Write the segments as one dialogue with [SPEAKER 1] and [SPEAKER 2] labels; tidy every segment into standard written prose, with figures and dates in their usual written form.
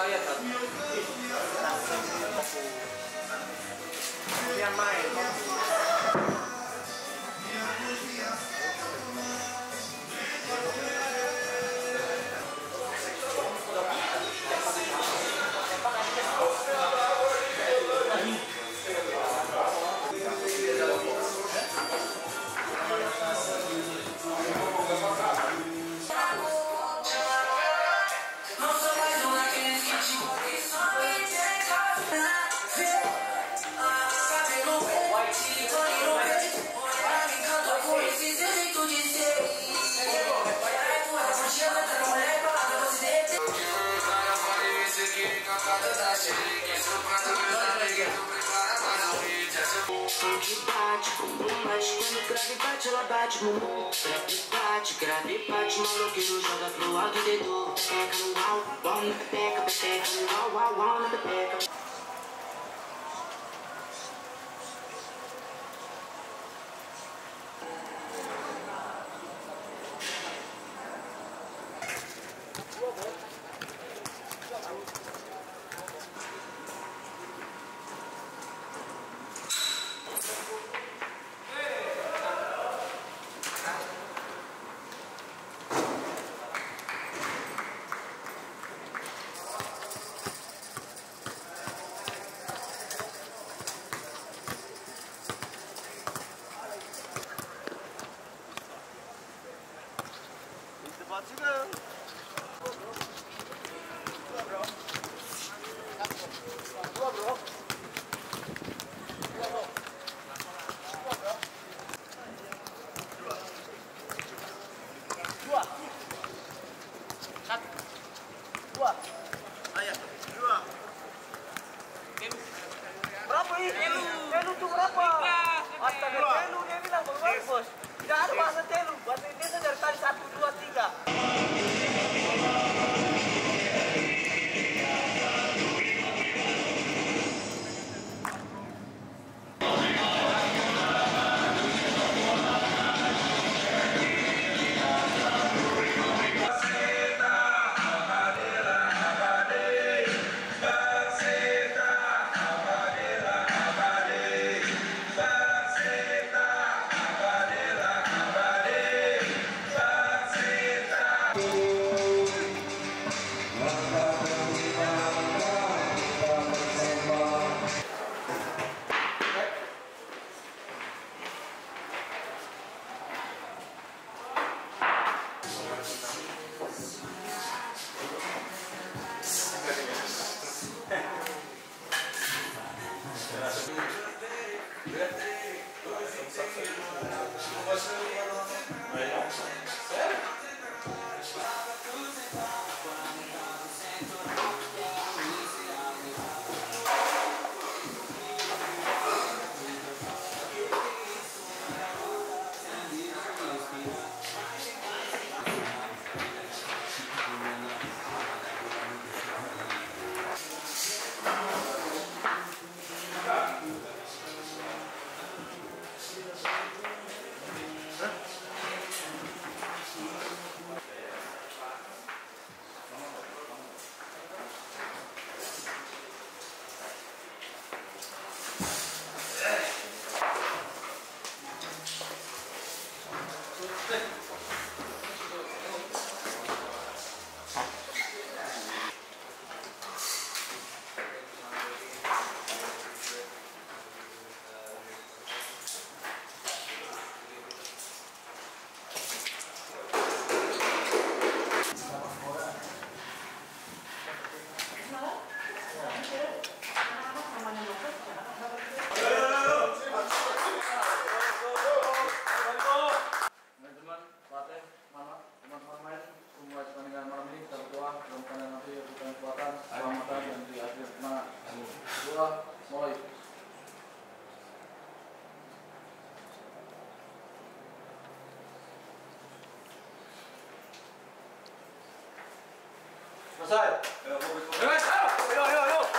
[SPEAKER 1] ya kan. Yang main.
[SPEAKER 2] Ela bate, bumbum, grave bate, maloqueiro joga pro alto, dedo, pepeca no uau, uau na pepeca, pepeca no uau, uau, uau na pepeca.
[SPEAKER 1] 지금
[SPEAKER 3] Berapa ini? Telu tuh berapa? Astaga, telu dia bilang bagus bos. Tidak ada bahasa telu. Bahasa Indonesia dari tadi 1, 2, 3.
[SPEAKER 4] teman-teman main semua pertandingan malam ini kita berdoa mudah-mudahan nanti diberikan kekuatan, keselamatan dan di akhir kemenangan. Doa mulai. Selesai. Ayo.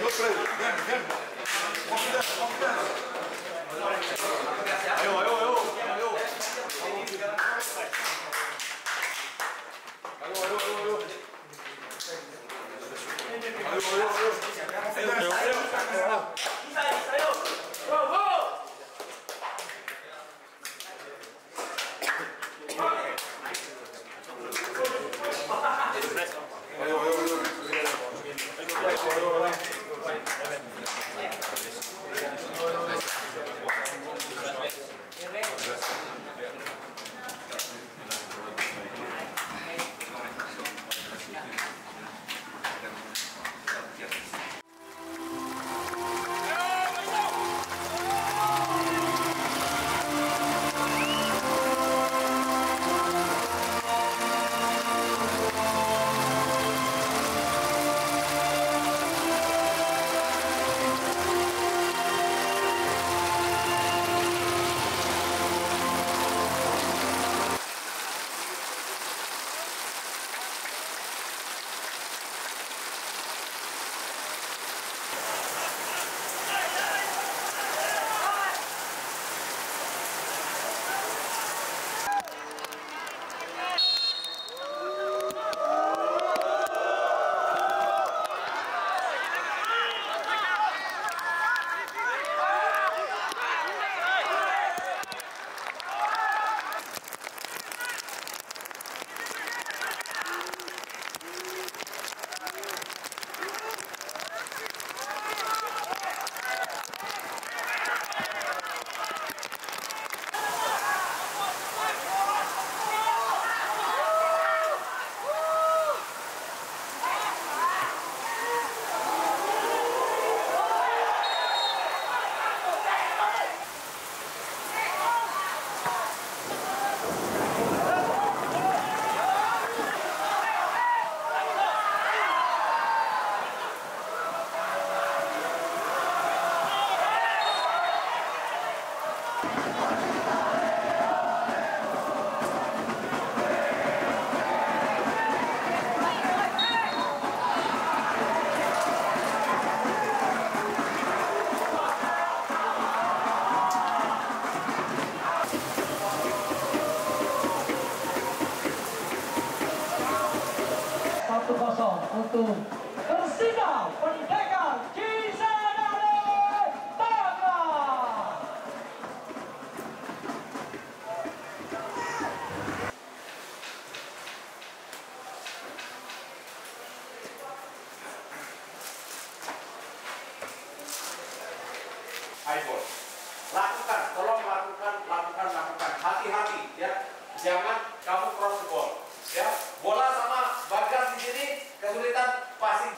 [SPEAKER 1] Untuk Persija Pendekan Cisadane Tangerang.
[SPEAKER 5] Ayo, lakukan, tolong lakukan. Hati-hati ya, jangan kamu cross the ball. Ya, bola sama bagas di sini kesulitan passing.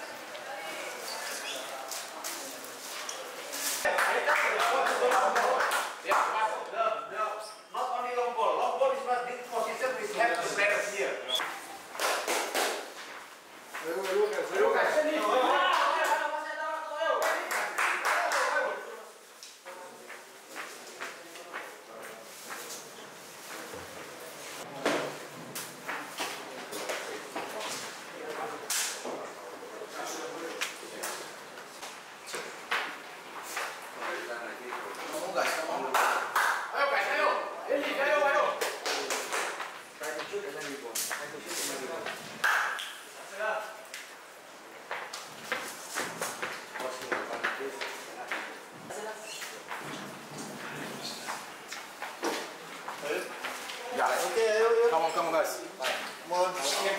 [SPEAKER 5] Ya, masuk. Not only long ball is not this position. We have the players here.
[SPEAKER 6] Ya, oke, ayo. Come on, guys. Come on.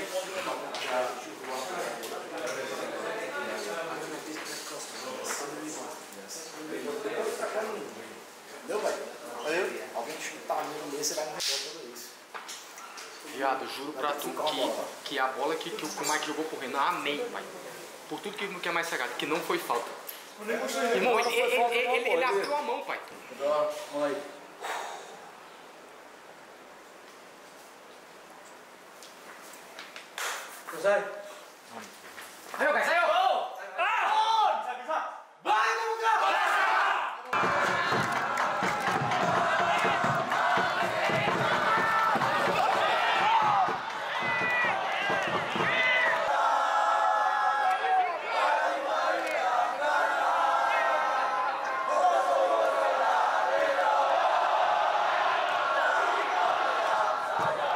[SPEAKER 7] Viado, juro pra tu que a bola que o Mike jogou correndo, amém, pai. Por tudo que é mais sagrado, que não foi falta. Irmão, ele abriu a mão, pai.
[SPEAKER 3] Selesai.
[SPEAKER 7] Ayo guys, ayo!
[SPEAKER 3] Bisa. Baik, buka.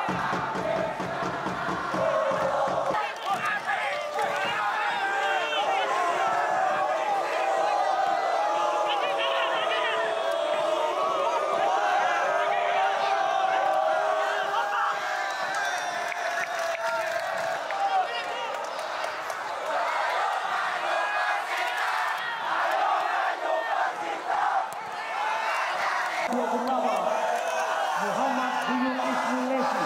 [SPEAKER 1] Muhammad Duyung Ismilesi.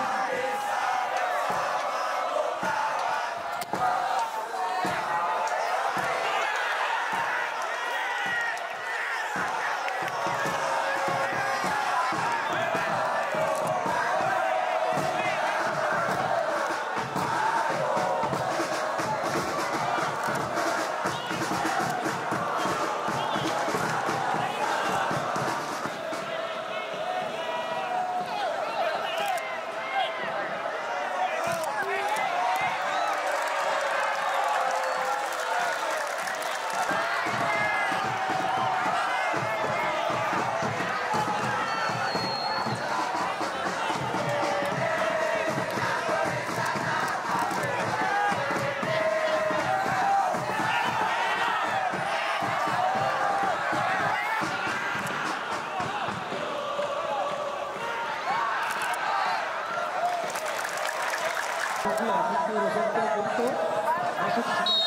[SPEAKER 1] Masuk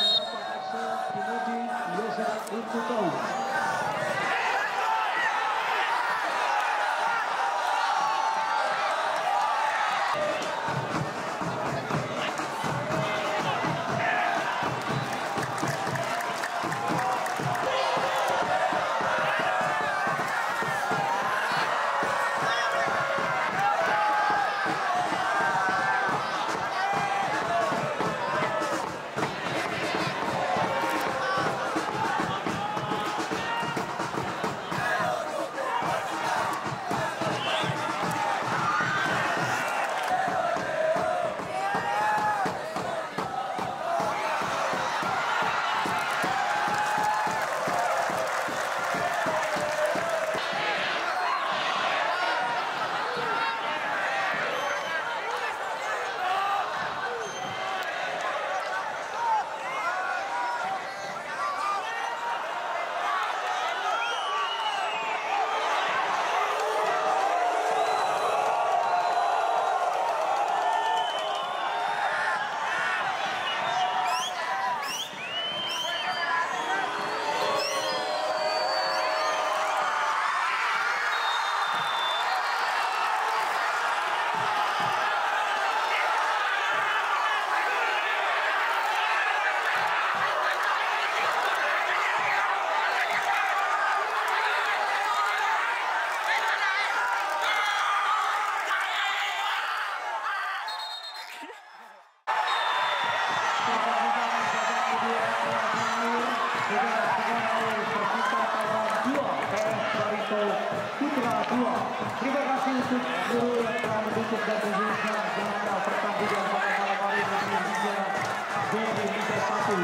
[SPEAKER 1] Terima kasih untuk seluruh yang telah mendukung dan menyaksikan jalannya pertandingan pada malam hari ini hingga dari Liga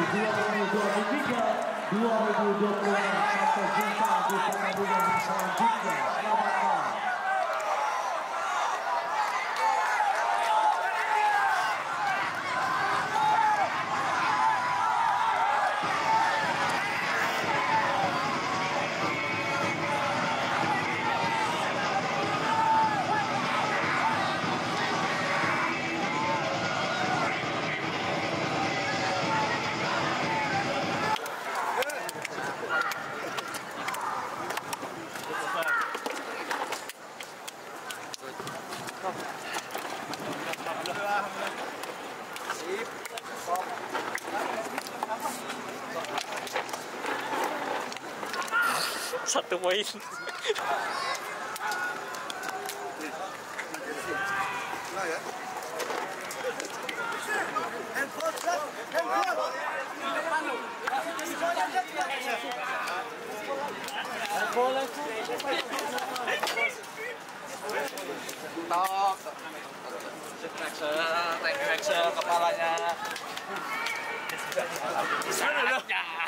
[SPEAKER 1] 1 2023 2026 sampai jumpa di pertandingan selanjutnya. Selamat malam.
[SPEAKER 3] Satu poin.
[SPEAKER 7] Texel kepalanya.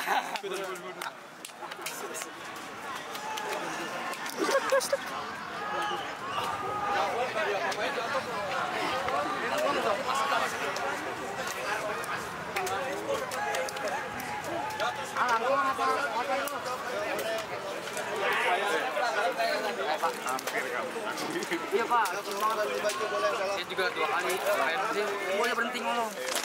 [SPEAKER 7] Di sana. Iya Pak, saya juga 2 kali. Boleh berhenti ngomong.